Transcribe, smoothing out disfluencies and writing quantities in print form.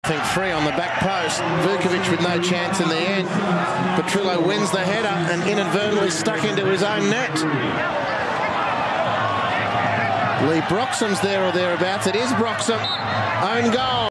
think free on the back post. Vukovic with no chance in the end. Petrillo wins the header and inadvertently stuck into his own net. Lee Broxham's there or thereabouts. It is Broxham. Own goal.